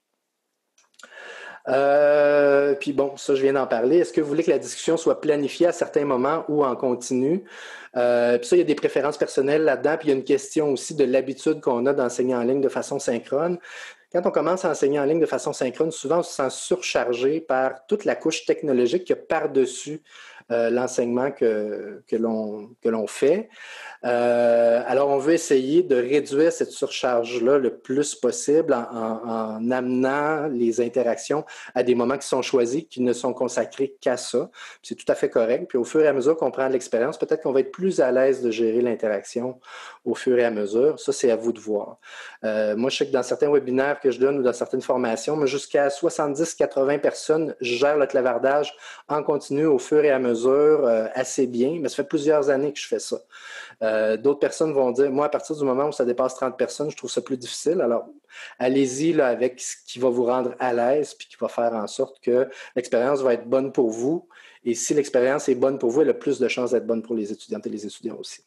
Speaker 2: Puis bon, ça, je viens d'en parler. Est-ce que vous voulez que la discussion soit planifiée à certains moments ou en continu? Puis ça, il y a des préférences personnelles là-dedans. Puis il y a une question aussi de l'habitude qu'on a d'enseigner en ligne de façon synchrone. Quand on commence à enseigner en ligne de façon synchrone, souvent, on se sent surchargé par toute la couche technologique qu'il y a par-dessus l'enseignement que l'on fait. Alors, on veut essayer de réduire cette surcharge-là le plus possible en amenant les interactions à des moments qui sont choisis, qui ne sont consacrés qu'à ça. C'est tout à fait correct. Puis au fur et à mesure qu'on prend de l'expérience, peut-être qu'on va être plus à l'aise de gérer l'interaction au fur et à mesure. Ça, c'est à vous de voir. Moi, je sais que dans certains webinaires que je donne ou dans certaines formations, jusqu'à 70-80 personnes gèrent le clavardage en continu au fur et à mesure mesure assez bien, mais ça fait plusieurs années que je fais ça. D'autres personnes vont dire, moi, à partir du moment où ça dépasse 30 personnes, je trouve ça plus difficile. Alors, allez-y là, avec ce qui va vous rendre à l'aise puis qui va faire en sorte que l'expérience va être bonne pour vous. Et si l'expérience est bonne pour vous, elle a plus de chances d'être bonne pour les étudiantes et les étudiants aussi.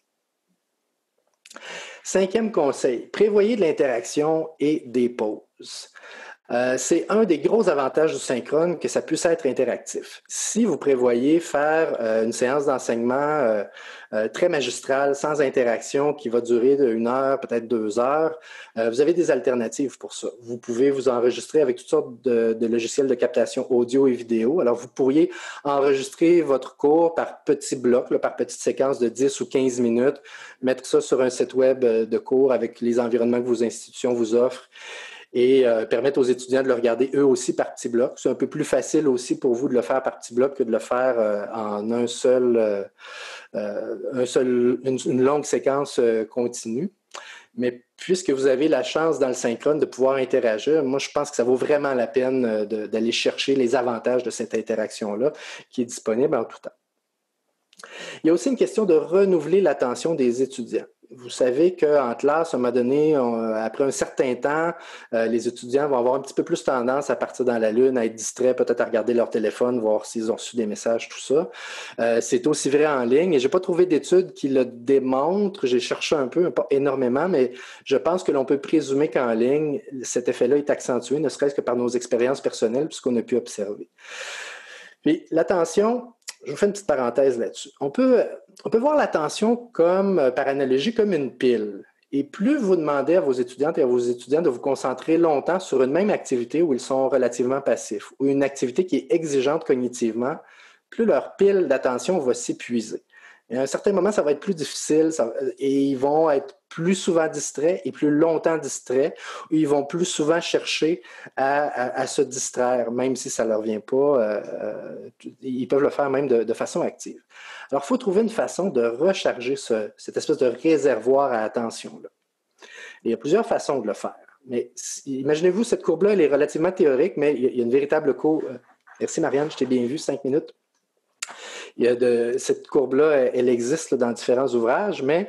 Speaker 2: 5e conseil, prévoyez de l'interaction et des pauses. C'est un des gros avantages du synchrone que ça puisse être interactif. Si vous prévoyez faire une séance d'enseignement très magistrale, sans interaction, qui va durer de 1 heure, peut-être 2 heures, vous avez des alternatives pour ça. Vous pouvez vous enregistrer avec toutes sortes de logiciels de captation audio et vidéo. Alors, vous pourriez enregistrer votre cours par petits blocs, là, par petites séquences de 10 ou 15 minutes, mettre ça sur un site web de cours avec les environnements que vos institutions vous offrent et permettre aux étudiants de le regarder eux aussi par petits blocs. C'est un peu plus facile aussi pour vous de le faire par petits blocs que de le faire en une longue séquence continue. Mais puisque vous avez la chance dans le synchrone de pouvoir interagir, moi je pense que ça vaut vraiment la peine d'aller chercher les avantages de cette interaction-là qui est disponible en tout temps. Il y a aussi une question de renouveler l'attention des étudiants. Vous savez qu'en classe, à un moment donné, après un certain temps, les étudiants vont avoir un petit peu plus tendance à partir dans la lune, à être distraits, peut-être à regarder leur téléphone, voir s'ils ont reçu des messages, tout ça. C'est aussi vrai en ligne et je n'ai pas trouvé d'études qui le démontrent. J'ai cherché un peu, pas énormément, mais je pense que l'on peut présumer qu'en ligne, cet effet-là est accentué, ne serait-ce que par nos expériences personnelles, puisqu'on a pu observer. Puis l'attention, je vous fais une petite parenthèse là-dessus. On peut voir l'attention comme, par analogie, comme une pile. Et plus vous demandez à vos étudiantes et à vos étudiants de vous concentrer longtemps sur une même activité où ils sont relativement passifs, ou une activité qui est exigeante cognitivement, plus leur pile d'attention va s'épuiser. Et à un certain moment, ça va être plus difficile et ils vont être plus souvent distraits et plus longtemps distraits. Ou ils vont plus souvent chercher à se distraire, même si ça ne leur vient pas. Ils peuvent le faire même de façon active. Alors, il faut trouver une façon de recharger cette espèce de réservoir à attention-là. Il y a plusieurs façons de le faire. Mais imaginez-vous, cette courbe-là, elle est relativement théorique, mais il y a une véritable courbe. Merci Marianne, je t'ai bien vu, 5 minutes. Cette courbe-là, elle existe là, dans différents ouvrages, mais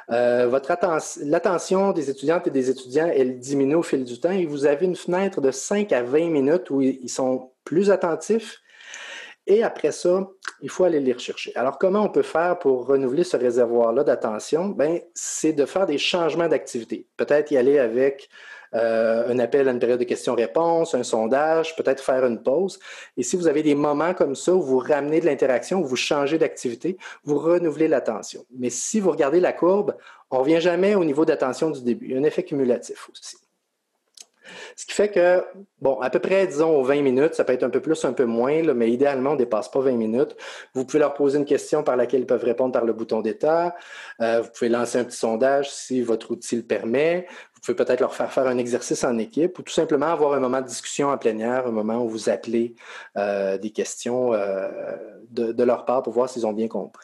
Speaker 2: l'attention des étudiantes et des étudiants, elle diminue au fil du temps et vous avez une fenêtre de 5 à 20 minutes où ils sont plus attentifs et après ça, il faut aller les rechercher. Alors, comment on peut faire pour renouveler ce réservoir-là d'attention? Bien, c'est de faire des changements d'activité. Peut-être y aller avec un appel à une période de questions-réponses, un sondage, peut-être faire une pause. Et si vous avez des moments comme ça où vous ramenez de l'interaction, où vous changez d'activité, vous renouvelez l'attention. Mais si vous regardez la courbe, on ne revient jamais au niveau d'attention du début. Il y a un effet cumulatif aussi. Ce qui fait que, bon, à peu près, disons, aux 20 minutes, ça peut être un peu plus, un peu moins, là, mais idéalement, on ne dépasse pas 20 minutes. Vous pouvez leur poser une question par laquelle ils peuvent répondre par le bouton d'état. Vous pouvez lancer un petit sondage si votre outil le permet. Vous pouvez peut-être leur faire un exercice en équipe ou tout simplement avoir un moment de discussion en plénière, un moment où vous appelez des questions de leur part pour voir s'ils ont bien compris.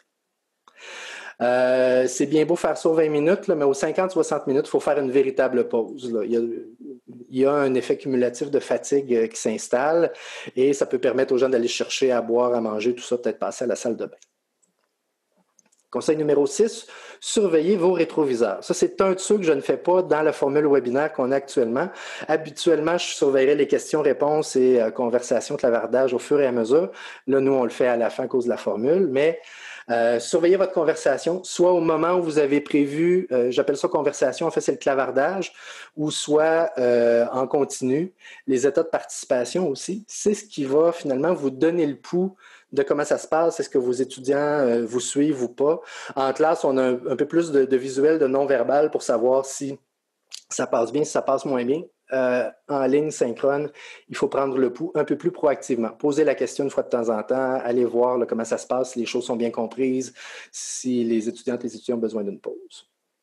Speaker 2: C'est bien beau faire ça aux 20 minutes, là, mais aux 50-60 minutes, il faut faire une véritable pause. Là. Il y a un effet cumulatif de fatigue qui s'installe et ça peut permettre aux gens d'aller chercher à boire, à manger, tout ça, peut-être passer à la salle de bain. Conseil numéro 6, surveillez vos rétroviseurs. Ça, c'est un de ceux que je ne fais pas dans la formule webinaire qu'on a actuellement. Habituellement, je surveillerais les questions-réponses et conversations, clavardage au fur et à mesure. Là, nous, on le fait à la fin à cause de la formule, mais surveillez votre conversation, soit au moment où vous avez prévu, j'appelle ça conversation, en fait, c'est le clavardage, ou soit en continu. Les états de participation aussi, c'est ce qui va finalement vous donner le pouls de comment ça se passe, est-ce que vos étudiants vous suivent ou pas. En classe, on a un peu plus de visuel, de non-verbal pour savoir si ça passe bien, si ça passe moins bien. En ligne synchrone, il faut prendre le pouls un peu plus proactivement. Poser la question une fois de temps en temps, aller voir là, comment ça se passe, si les choses sont bien comprises, si les étudiantes et les étudiants ont besoin d'une pause.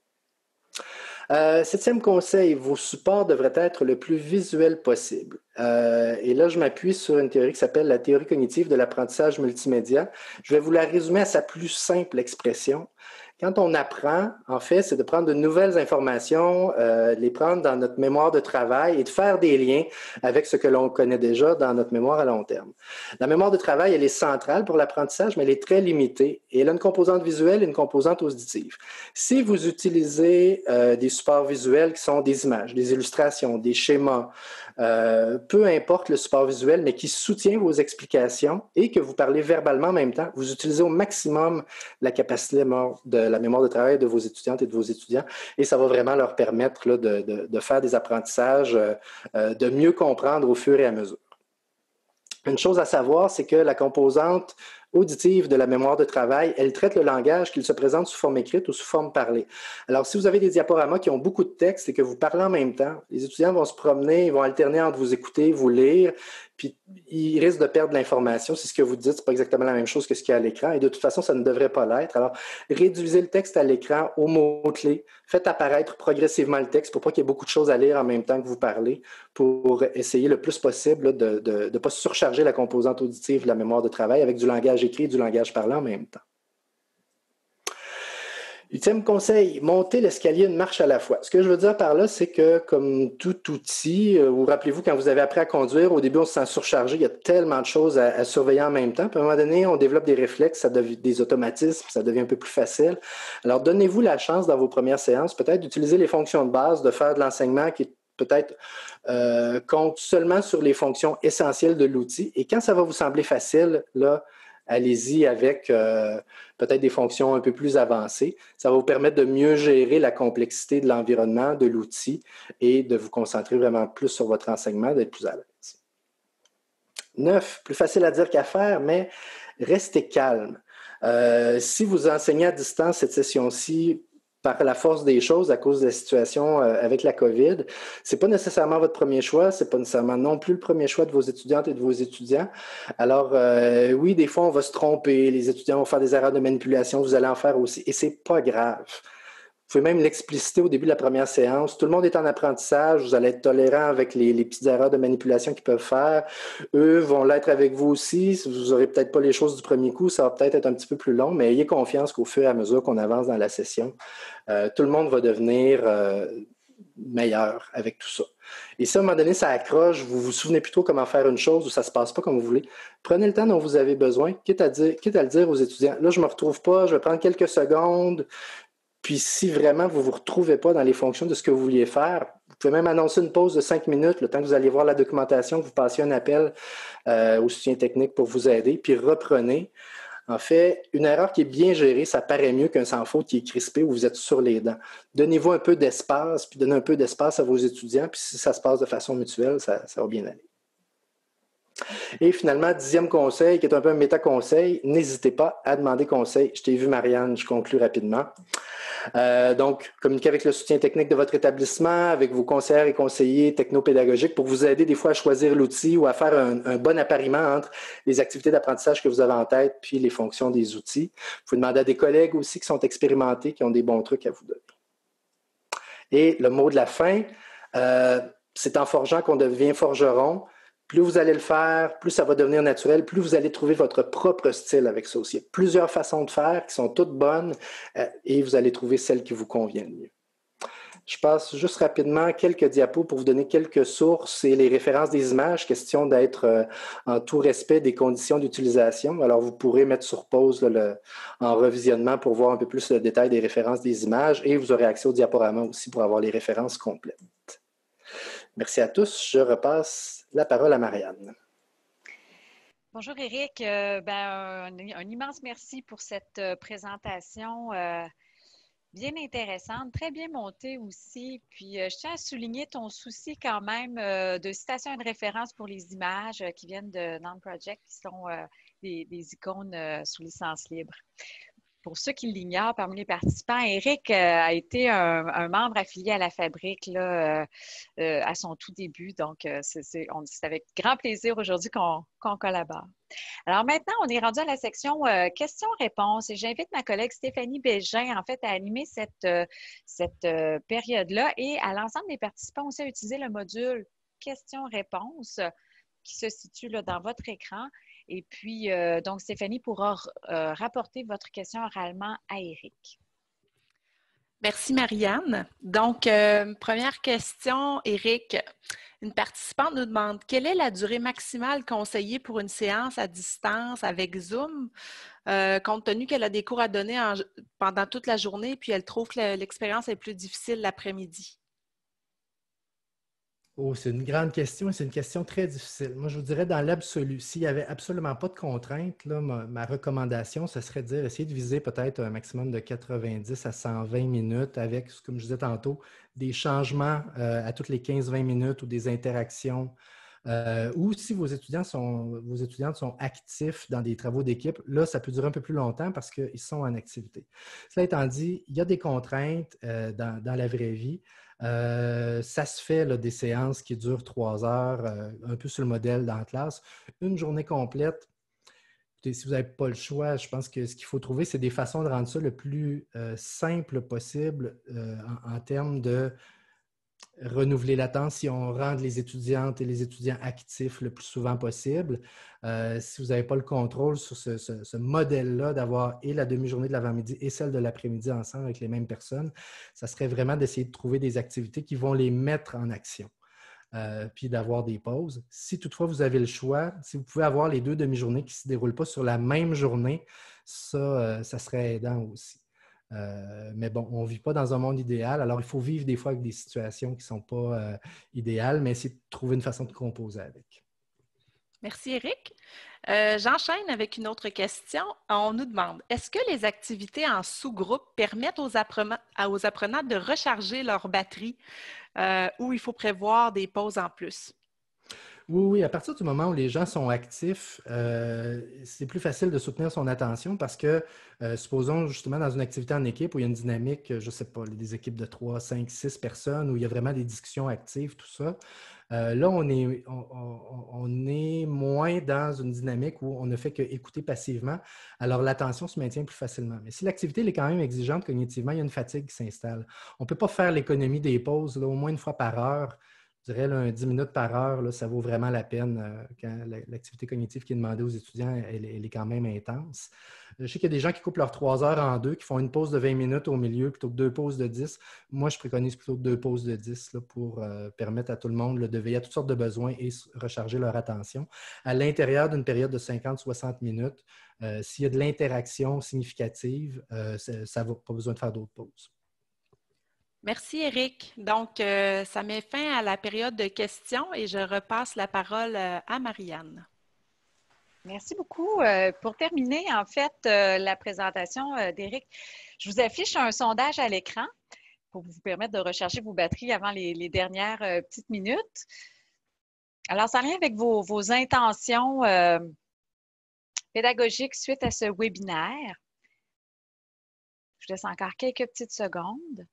Speaker 2: 7e conseil, vos supports devraient être le plus visuel possible. Et là, je m'appuie sur une théorie qui s'appelle la théorie cognitive de l'apprentissage multimédia. Je vais vous la résumer à sa plus simple expression. Quand on apprend, en fait, c'est de prendre de nouvelles informations, de les prendre dans notre mémoire de travail et de faire des liens avec ce que l'on connaît déjà dans notre mémoire à long terme. La mémoire de travail, elle est centrale pour l'apprentissage, mais elle est très limitée et elle a une composante visuelle et une composante auditive. Si vous utilisez des supports visuels qui sont des images, des illustrations, des schémas, peu importe le support visuel, mais qui soutient vos explications et que vous parlez verbalement en même temps, vous utilisez au maximum la capacité de la mémoire de travail de vos étudiantes et de vos étudiants et ça va vraiment leur permettre là, de faire des apprentissages, de mieux comprendre au fur et à mesure. Une chose à savoir, c'est que la composante auditive de la mémoire de travail, elle traite le langage qu'il se présente sous forme écrite ou sous forme parlée. Alors, si vous avez des diaporamas qui ont beaucoup de texte et que vous parlez en même temps, les étudiants vont se promener, ils vont alterner entre vous écouter, vous lire, puis ils risquent de perdre l'information. Si ce que vous dites, c'est pas exactement la même chose que ce qu'il y a à l'écran, et de toute façon, ça ne devrait pas l'être. Alors, réduisez le texte à l'écran aux mots-clés, faites apparaître progressivement le texte pour pas qu'il y ait beaucoup de choses à lire en même temps que vous parlez, pour essayer le plus possible là, de ne pas surcharger la composante auditive de la mémoire de travail avec du langage écrit et du langage parlé en même temps. 8e conseil, monter l'escalier une marche à la fois. Ce que je veux dire par là, c'est que comme tout outil, vous rappelez-vous quand vous avez appris à conduire, au début on se sent surchargé, il y a tellement de choses à surveiller en même temps. Puis à un moment donné, on développe des réflexes, ça devient des automatismes, ça devient un peu plus facile. Alors donnez-vous la chance dans vos premières séances, peut-être d'utiliser les fonctions de base, de faire de l'enseignement qui peut-être compte seulement sur les fonctions essentielles de l'outil. Et quand ça va vous sembler facile, là, allez-y avec peut-être des fonctions un peu plus avancées. Ça va vous permettre de mieux gérer la complexité de l'environnement, de l'outil et de vous concentrer vraiment plus sur votre enseignement, d'être plus à l'aise. 9, plus facile à dire qu'à faire, mais restez calme. Si vous enseignez à distance cette session-ci, par la force des choses, à cause de la situation avec la COVID, c'est pas nécessairement votre premier choix, c'est pas nécessairement non plus le premier choix de vos étudiantes et de vos étudiants. Alors, oui, des fois, on va se tromper, les étudiants vont faire des erreurs de manipulation, vous allez en faire aussi, et c'est pas grave. Vous pouvez même l'expliciter au début de la première séance. Tout le monde est en apprentissage. Vous allez être tolérant avec les petites erreurs de manipulation qu'ils peuvent faire. Eux vont l'être avec vous aussi. Vous n'aurez peut-être pas les choses du premier coup. Ça va peut-être être un petit peu plus long, mais ayez confiance qu'au fur et à mesure qu'on avance dans la session, tout le monde va devenir meilleur avec tout ça. Et si à un moment donné, ça accroche, vous vous souvenez plus trop comment faire une chose ou ça ne se passe pas comme vous voulez, prenez le temps dont vous avez besoin, quitte à le dire aux étudiants. Là, je ne me retrouve pas, je vais prendre quelques secondes. Puis si vraiment vous ne vous retrouvez pas dans les fonctions de ce que vous vouliez faire, vous pouvez même annoncer une pause de 5 minutes, le temps que vous allez voir la documentation, que vous passiez un appel au soutien technique pour vous aider, puis reprenez. En fait, une erreur qui est bien gérée, ça paraît mieux qu'un sans faute qui est crispé où vous êtes sur les dents. Donnez-vous un peu d'espace, puis donnez un peu d'espace à vos étudiants, puis si ça se passe de façon mutuelle, ça va bien aller. Et finalement, 10e conseil, qui est un peu un méta-conseil, n'hésitez pas à demander conseil. Je t'ai vu, Marianne, je conclue rapidement. Donc, communiquez avec le soutien technique de votre établissement, avec vos conseillers et conseillers technopédagogiques pour vous aider des fois à choisir l'outil ou à faire un bon appariement entre les activités d'apprentissage que vous avez en tête puis les fonctions des outils. Vous pouvez demander à des collègues aussi qui sont expérimentés, qui ont des bons trucs à vous donner. Et le mot de la fin, c'est en forgeant qu'on devient forgeron. Plus vous allez le faire, plus ça va devenir naturel, plus vous allez trouver votre propre style avec ça aussi. Il y a plusieurs façons de faire qui sont toutes bonnes et vous allez trouver celle qui vous convient le mieux. Je passe juste rapidement quelques diapos pour vous donner quelques sources et les références des images, question d'être en tout respect des conditions d'utilisation. Alors, vous pourrez mettre sur pause là, en revisionnement pour voir un peu plus le détail des références des images et vous aurez accès au diaporama aussi pour avoir les références complètes. Merci à tous. Je repasse la parole à Marianne.
Speaker 1: Bonjour Éric. Un immense merci pour cette présentation bien intéressante, très bien montée aussi. Puis je tiens à souligner ton souci quand même de citation et de référence pour les images qui viennent de Non-Project, qui sont des icônes sous licence libre. Pour ceux qui l'ignorent, parmi les participants, Éric a été un membre affilié à la Fabrique là, à son tout début. Donc, c'est avec grand plaisir aujourd'hui qu'on collabore. Alors maintenant, on est rendu à la section questions-réponses et j'invite ma collègue Stéphanie Bégin, en fait, à animer cette période-là et à l'ensemble des participants aussi à utiliser le module questions-réponses qui se situe là, dans votre écran. Et puis, donc, Stéphanie pourra rapporter votre question oralement à Éric.
Speaker 3: Merci, Marianne. Donc, première question, Éric. Une participante nous demande quelle est la durée maximale conseillée pour une séance à distance avec Zoom, compte tenu qu'elle a des cours à donner pendant toute la journée, puis elle trouve que l'expérience est plus difficile l'après-midi.
Speaker 2: Oh, c'est une grande question et c'est une question très difficile. Moi, je vous dirais dans l'absolu, s'il n'y avait absolument pas de contraintes, là, ma recommandation, ce serait de dire essayer de viser peut-être un maximum de 90 à 120 minutes avec, comme je disais tantôt, des changements à toutes les 15-20 minutes ou des interactions. Ou si vos étudiantes sont actifs dans des travaux d'équipe, là, ça peut durer un peu plus longtemps parce qu'ils sont en activité. Cela étant dit, il y a des contraintes dans la vraie vie. Ça se fait là, des séances qui durent 3 heures, un peu sur le modèle dans la classe. Une journée complète, écoutez, si vous n'avez pas le choix, je pense que ce qu'il faut trouver, c'est des façons de rendre ça le plus simple possible en termes de renouveler l'attention, rendre les étudiantes et les étudiants actifs le plus souvent possible. Si vous n'avez pas le contrôle sur ce modèle-là d'avoir et la demi-journée de l'avant-midi et celle de l'après-midi ensemble avec les mêmes personnes, ça serait vraiment d'essayer de trouver des activités qui vont les mettre en action. Puis d'avoir des pauses. Si toutefois vous avez le choix, si vous pouvez avoir les 2 demi-journées qui ne se déroulent pas sur la même journée, ça serait aidant aussi. Mais bon, on ne vit pas dans un monde idéal, alors il faut vivre des fois avec des situations qui ne sont pas idéales, mais essayer de trouver une façon de composer avec.
Speaker 3: Merci, Éric. J'enchaîne avec une autre question. On nous demande, est-ce que les activités en sous-groupe permettent aux apprenants de recharger leur batterie ou il faut prévoir des pauses en plus?
Speaker 2: Oui, à partir du moment où les gens sont actifs, c'est plus facile de soutenir son attention parce que, supposons justement dans une activité en équipe où il y a une dynamique, je ne sais pas, des équipes de 3, 5, 6 personnes, où il y a vraiment des discussions actives, tout ça. Là, on est moins dans une dynamique où on ne fait qu'écouter passivement, alors l'attention se maintient plus facilement. Mais si l'activité elle est quand même exigeante cognitivement, il y a une fatigue qui s'installe. On ne peut pas faire l'économie des pauses là, au moins une fois par heure. Je dirais là, 10 minutes par heure, là, ça vaut vraiment la peine quand l'activité cognitive qui est demandée aux étudiants, elle est quand même intense. Je sais qu'il y a des gens qui coupent leurs 3 heures en deux, qui font une pause de 20 minutes au milieu plutôt que 2 pauses de 10. Moi, je préconise plutôt 2 pauses de 10 là, pour permettre à tout le monde là, de veiller à toutes sortes de besoins et recharger leur attention. À l'intérieur d'une période de 50-60 minutes, s'il y a de l'interaction significative, ça n'a pas besoin de faire d'autres pauses.
Speaker 3: Merci, Éric. Donc, ça met fin à la période de questions et je repasse la parole à Marianne.
Speaker 1: Merci beaucoup. Pour terminer, en fait, la présentation d'Éric, je vous affiche un sondage à l'écran pour vous permettre de recharger vos batteries avant les dernières petites minutes. Alors, ça vient avec vos intentions pédagogiques suite à ce webinaire. Je laisse encore quelques petites secondes.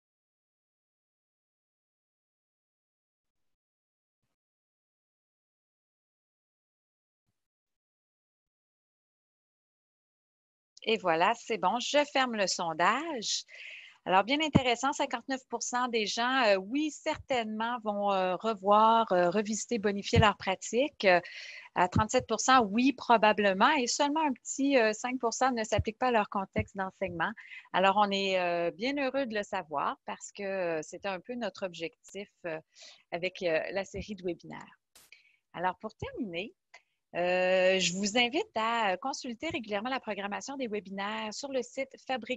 Speaker 1: Et voilà, c'est bon. Je ferme le sondage. Alors, bien intéressant, 59 des gens, oui, certainement, vont revoir, revisiter, bonifier leur pratique. À 37 oui, probablement. Et seulement un petit 5 ne s'applique pas à leur contexte d'enseignement. Alors, on est bien heureux de le savoir parce que c'était un peu notre objectif avec la série de webinaires. Alors, pour terminer, je vous invite à consulter régulièrement la programmation des webinaires sur le site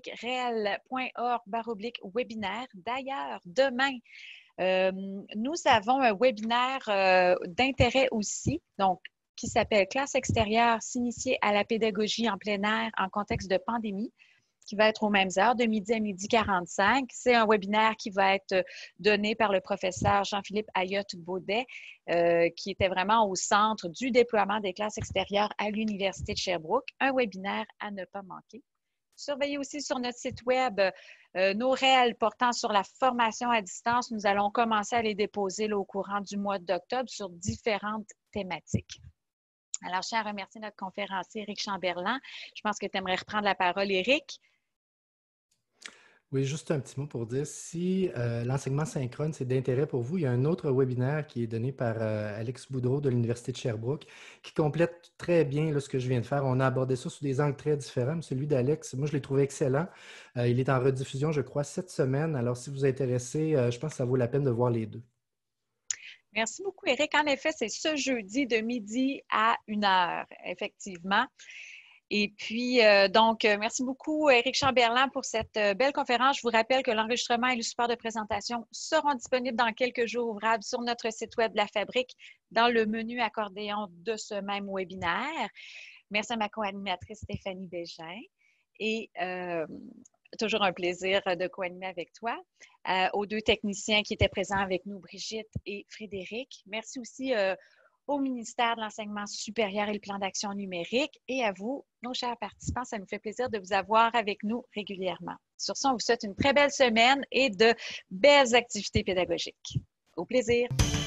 Speaker 1: fabriquereal.org/webinaire. D'ailleurs, demain, nous avons un webinaire d'intérêt aussi, donc qui s'appelle Classe extérieure, s'initier à la pédagogie en plein air en contexte de pandémie, qui va être aux mêmes heures, de midi à midi 45. C'est un webinaire qui va être donné par le professeur Jean-Philippe Ayotte-Baudet, qui était vraiment au centre du déploiement des classes extérieures à l'Université de Sherbrooke. Un webinaire à ne pas manquer. Surveillez aussi sur notre site web nos réels portant sur la formation à distance. Nous allons commencer à les déposer là, au courant du mois d'octobre sur différentes thématiques. Alors, je tiens à remercier notre conférencier Éric Chamberlain. Je pense que tu aimerais reprendre la parole, Éric.
Speaker 2: Oui, juste un petit mot pour dire, si l'enseignement synchrone, c'est d'intérêt pour vous, il y a un autre webinaire qui est donné par Alex Boudreau de l'Université de Sherbrooke qui complète très bien là, ce que je viens de faire. On a abordé ça sous des angles très différents. Celui d'Alex, moi, je l'ai trouvé excellent. Il est en rediffusion, je crois, cette semaine. Alors, si vous êtes intéressé, je pense que ça vaut la peine de voir les deux.
Speaker 1: Merci beaucoup, Éric. En effet, c'est ce jeudi de midi à 1h, effectivement. Et puis, merci beaucoup, Éric Chamberlain, pour cette belle conférence. Je vous rappelle que l'enregistrement et le support de présentation seront disponibles dans quelques jours ouvrables sur notre site web de la Fabrique dans le menu accordéon de ce même webinaire. Merci à ma co-animatrice Stéphanie Bégin. Et toujours un plaisir de co-animer avec toi. Aux deux techniciens qui étaient présents avec nous, Brigitte et Frédéric. Merci aussi au ministère de l'Enseignement supérieur et le plan d'action numérique et à vous, nos chers participants. Ça nous fait plaisir de vous avoir avec nous régulièrement. Sur ce, on vous souhaite une très belle semaine et de belles activités pédagogiques. Au plaisir!